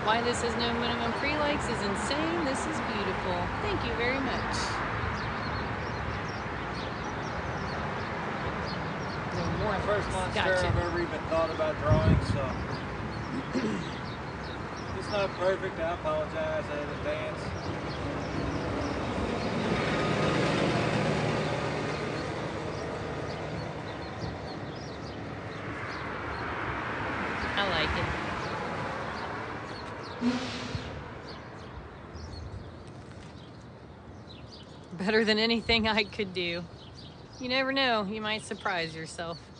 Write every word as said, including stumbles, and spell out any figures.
Why this has no minimum pre-likes is insane. This is beautiful. Thank you very much. No more. First monster Gotcha. I've ever even thought about drawing, so it's not perfect. I apologize in advance. I like it. Better than anything I could do. You never know, you might surprise yourself.